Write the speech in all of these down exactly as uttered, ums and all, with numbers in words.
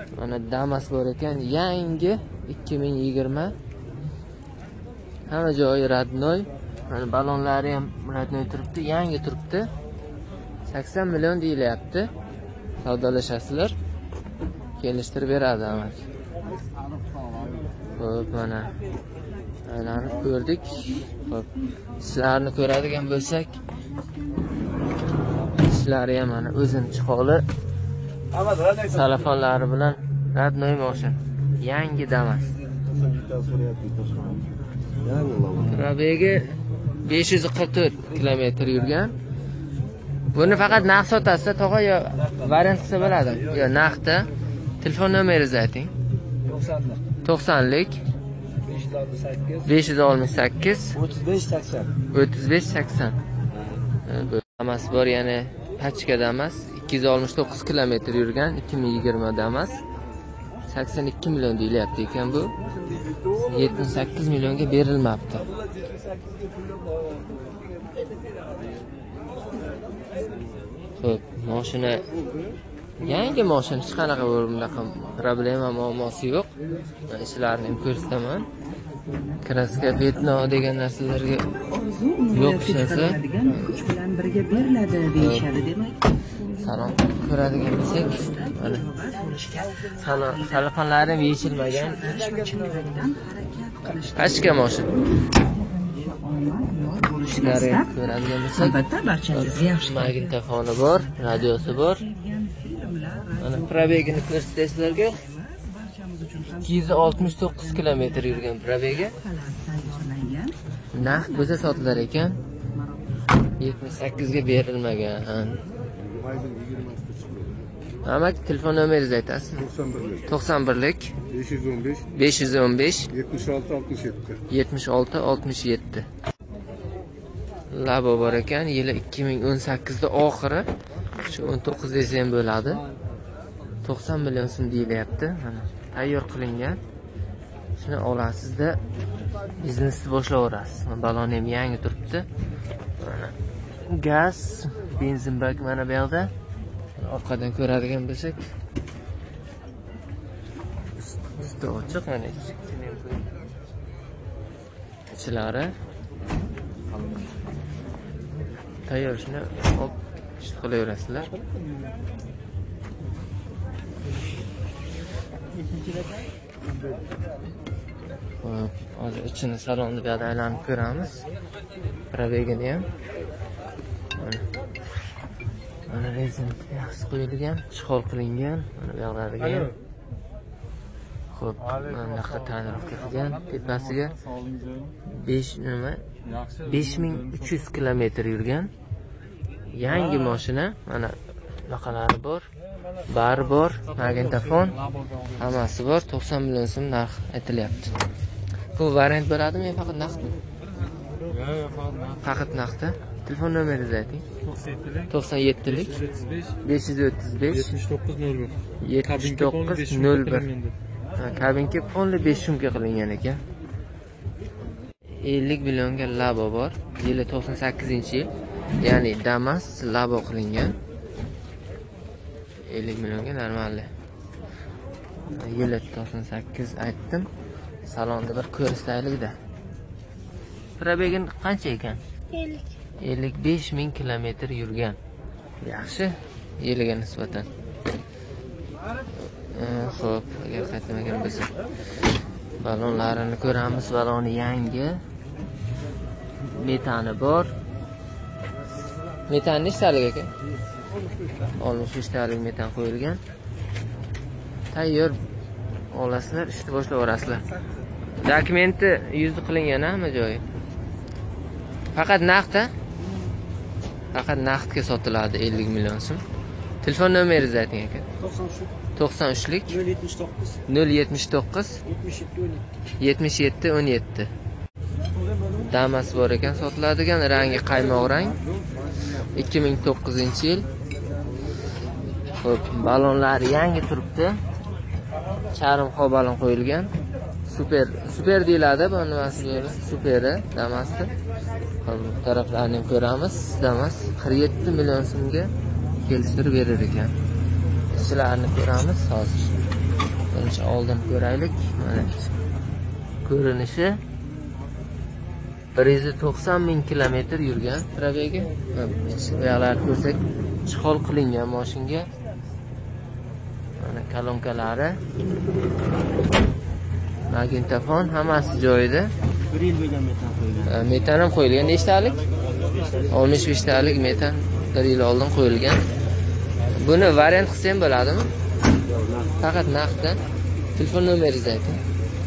Mana Damas bor ekan, yangi ikki ming yigirma. Hamma joyi radnoy. Mana balonlari ham radnoy turibdi, yangi turibdi. sakson million deyilyapti. Savdolashasizlar. Kelishtirib beradi hamma. Xo'p, mana aylanib ko'rdik. Xo'p, ishlarni ko'radigan bo'lsak, ishlari ham mana o'zini chiqoli. Telefonlari bilan radnoy mashin. Yangi Damas. Probegi besh yuz qirq to'rt kilometr yurgan. Buni faqat naqd sotasiz, tog'a, yo variant qilsa bo'ladi? Yo naqdda. Telefon nomeringizni ayting. to'qsonlik besh yuz oltmish sakkiz o'ttiz besh sakson o'ttiz besh sakson. Damas bor, ya'ni pachka Damas, ikki yuz oltmish to'qqiz kilometr yurgan, ikki ming yigirma Damas. sakson ikki million deyilyapti ekan bu. yetmish sakkiz millionga berilmabdi. Xo'p, mashina yangi mashina, hech qanaqa bunaqa problema, muammosi yo'q. Ishlarni ham ko'rsataman. Kraska, betno degan narsalarga yo'q ishlansa, kuch bilan birga beriladi deyishadi demak. Salon ko'radigan bo'lsak, mana salon telefonlari ham yechilmagan. Pachka mashina. Ishlari ko'radigan bo'lsak, albatta barchangizga yaxshi. Magnitofoni bor, radiosi bor. Mana probegini ko'rsatay sizlarga. ikki yuz oltmish to'qqiz kilometr yurgan probegi. Naqd bo'lsa sotilar ekan. yetmish sakkiz ga berilmagan. Amak, telefon nomeringizni aytasiz? to'qson birlik besh yuz o'n besh yetmish olti oltmish yetti yetmish olti oltmish yetti. Labo bor ekan, yili ikki ming o'n sakkiz da oxiri, shu o'n to'qqiz desa ham bo'ladi. to'qson million so'm deyilyapti. Mana tayyor qilingan. Shuni olasizda biznesni boshlayverasiz. Balon ham yangi turibdi. Mana gaz, benzin bak mana bu yerda. Orqadan ko'radigan bo'lsak, usti ochiq, mana ichlari tayyor. Shuni olib ish qilaverasizlar. Hozir ichini, salonni bu yerda aylanib ko'ramiz. Probegini ham. Mana rezin yaxshi qo'yilgan, ishg'ol qilingan. Mana bu yoqlariga ham. Xo'p, mana bunaqa ta'mirlovka qilgan. Tepasiga besh nima? besh ming uch yuz kilometr yurgan. Yangi mashina. Mana bunaqalari bor. Bar bor, magnitofon, hammasi bor. to'qson million so'm narx aytilyapti. Bu variant bo'ladimi, faqat naqdmi? Yo'q, faqat naqdda. Telefon nomeringizni ayting. to'qson yettilik besh yuz o'ttiz besh yetmish to'qqiz nol bir. Kabinka polni besh shumga qilingan ekan. ellik millionga Labo bor. Yili to'qson sakkizinchi yil. Ya'ni Damas Labo qilingan. ellik millionga normalli. Yili to'qson sakkiz aytdim. Salonni bir ko'rsataylik-da. Probegin qancha ekan? ellik. ellik besh ming kilometr yurgan. Yaxshi, yiliga nisbatan. Xo'p, agar qaytmagan bo'lsa, balonlarini ko'ramiz. Baloni yangi. Metani bor. Metan nechtalik ekan? oltmish besh talik metan qo'yilgan. Tayyor olasizlar, ishni boshlayverasizlar. Dokumenti yuzi qilingan hamma joyi. Faqat naqd-a? Faqat naqdga sotiladi ellik million so'm. Telefon nomeringizni ayting aka. to'qson uchlik nol yetmish to'qqiz yetmish yetti o'n yetti. Damas bor ekan, sotiladigan, rangi qaymoq rang. ikki ming to'qqizinchi yil. Xo'p, balonlari yangi turibdi. Charm xo balon qo'yilgan. Super, super deyiladi bu nimasi bo'ladi? Superi Damasni. Xo'p, taraflarni ko'ramiz. Damas qirq yetti million so'mga kelishtirib berar ekan. Ishlarni ko'ramiz hozir. Birinchi oldin ko'raylik. Mana ko'rinishi bir yuz to'qson ming kilometr yurgan probegi. Buyoqlarni ko'rsak, chihol qilingan mashinga. Mana kolonkalari, magnitofon hammasi joyida. bir yil bo'lgan metan qo'yilgan. Metan ham qo'yilgan. Nechtalik? oltmish besh talik metan bir yil oldin qo'yilgan. Buni variant qilsa ham bo'ladimi? Faqat naqdda. Telefon nomeringizni ayting.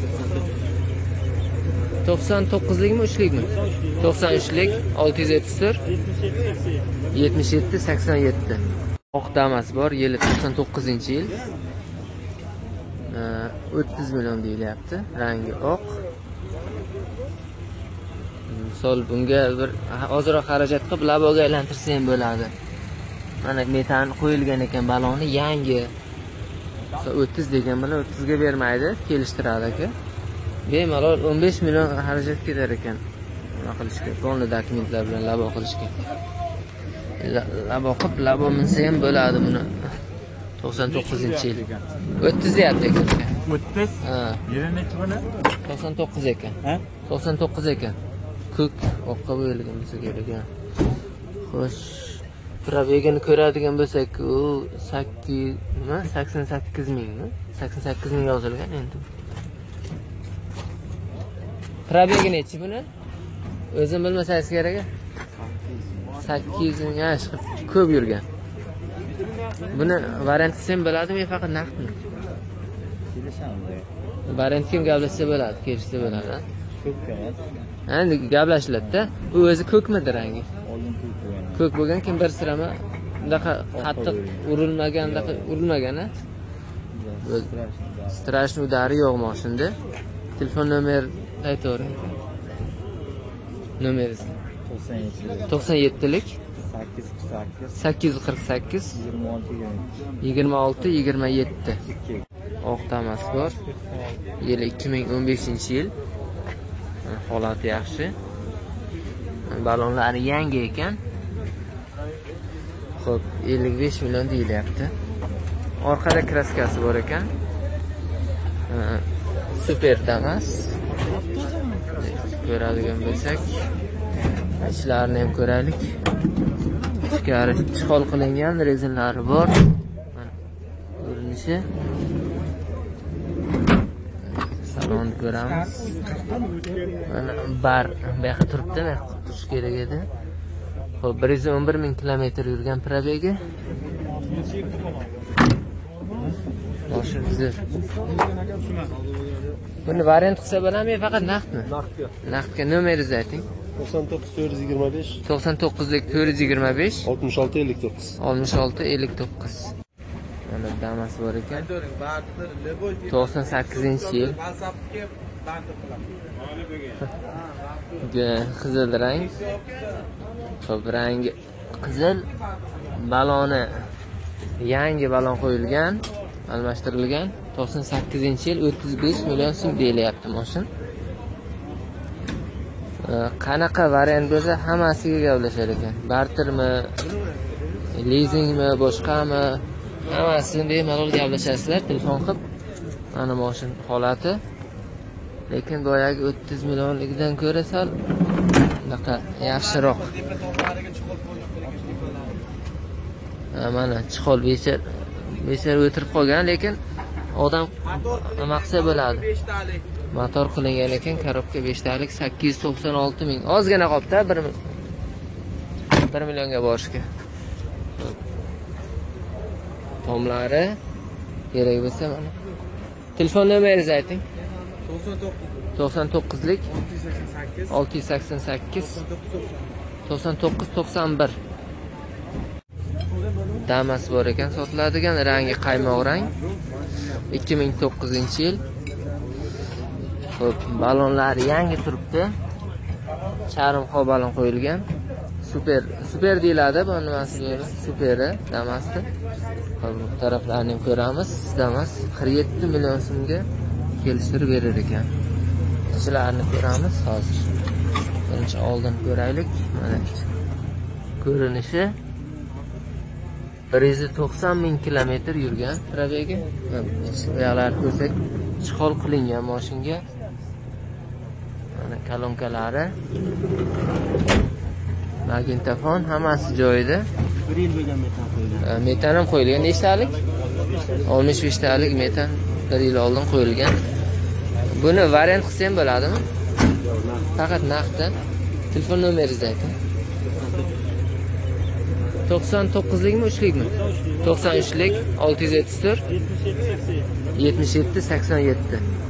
to'qson to'qqizlikmi, uchlikmi? to'qson uchlik olti yuz yetmish to'rt yetmish yetti sakson yetti. Oq Damas bor, yili to'qson to'qqizinchi yil. o'ttiz million deyilyapti. Rangi oq. Sol bunga bir ozroq xarajat qilib laboga aylantirsa ham bo'ladi. Mana metan qo'yilgan ekan baloni, yangi. o'ttiz degan bilan o'ttiz ga bermaydi, kelishtiradi aka. Bemalol o'n besh million xarajat ketar ekan. Nima qilishga, qonli dokumentlar bilan labo qilishga. Labo qilib, labo minsa ham bo'ladi buni. to'qson to'qqizinchi yil. o'ttiz deyapti ekan. o'ttiz? Ha. Yili nechi buni? to'qson to'qqiz ekan. Ha? to'qson to'qqiz ekan. Ko'k oqqa bo'yalgan bo'lsa kerak. Xo'sh, probegini ko'radigan bo'lsak, u sakkiz nima? sakson sakkiz mingmi? sakson sakkiz ming yozilgan endi. Probegi nechi buni? O'zim bilmasangiz kerak. sakkiz ming yash ko'p yurgan. Buni variant qilsam bo'ladimi, faqat naqdmi? Variant kim gaplashsa bo'ladi, kelishsa bo'ladi. Endi gaplashiladi-da. Bu o'zi ko'kmidi rangi? Ko'k bo'lgan, kim bir sirama bunaqa qattiq urilmagan, bunaqa urilmagan-a? Strashni udari yo'q mashinada. Telefon nomer aytavering. Nomeringiz to'qson yettilik sakkiz yuz qirq sakkiz yigirma olti yigirma yetti. Oq Damas bor. Yili ikki ming o'n beshinchi yil. Holati yaxshi. Balonlari yangi ekan. Xo'p, ellik besh million deyilyapti. Orqada kraskasi bor ekan. Super Damas. Ko'radigan bo'lsak, ichlarini ham ko'raylik. Ichkari chihol qilingan, rezinlari bor. Mana ko'rinishi. Salonni ko'ramiz. Mana bar bu yoqqa turibdi, bu yoqqa turish kerak edi. Xo'p, bir yuz o'n bir ming kilometr yurgan probegi. Mashina güzel. Buni variant qilsa bo'ladimi, faqat naqdmi? Naqdga. Naqdga nomeringizni ayting. to'qson to'qqiz to'rt yuz yigirma besh to'qson to'qqizlik to'rt yuz yigirma besh oltmish olti ellik to'qqiz oltmish olti ellik to'qqiz. Mana Damas bor ekan. to'qson sakkizinchi yil. Qizil rang. Xo'p, rangi qizil. Baloni yangi balon qo'yilgan, almashtirilgan. to'qson sakkizinchi yil, o'ttiz besh million so'm deyilyapti mashin. Qanaqa variant bo'lsa hammasiga gaplashar ekan. Bartermi, lizingmi, boshqami, hammasini bemalol gaplashasizlar telefon qilib. Mana mashin holati. Lekin boyagi o'ttiz millionlikdan ko'ra sal bunaqa yaxshiroq. Mana chihol bechar bechar o'tirib qolgan, lekin odam maqsad bo'ladi. Motor qilingan ekan, korobka besh talik sakkiz yuz to'qson olti ming. Ozgina qoldi-da, bir millionga borishga. Tomlari kerak bo'lsa mana. Telefon nomeringizni ayting. to'qson to'qqizlik olti yuz sakson sakkiz to'qson to'qqiz to'qson bir. Damas bor ekan, sotiladigan, rangi qaymoq rang. ikki ming to'qqizinchi yil. Xo'p, balonlari yangi turibdi. Charmxo balon qo'yilgan. Super, super deyiladi bu nimasiga, superi Damasda. Xo'p, bu taraflarni ham ko'ramiz. Damas qirq yetti million so'mga kelishtirib berar ekan. Ichlarni ko'ramiz hozir. Birinchi oldin ko'raylik. Mana ko'rinishi. bir yuz to'qson ming kilometr yurgan probegi. Oyoqlari ko'rsak, chiqol qilingan mashinga. Mana kolonkalari, magnitofon hammasi joyida. bir yil bo'lgan metan qo'yilgan. Metan ham qo'yilgan. Nechtalik? oltmish besh talik metan bir yil oldin qo'yilgan. Buni variant qilsa ham bo'ladimi? Faqat naqdda. Telefon nomeringizni ayting. to'qson to'qqizlikmi, uchlikmi? to'qson uchlik olti yuz yetmish to'rt yetmish yetti sakson yetti.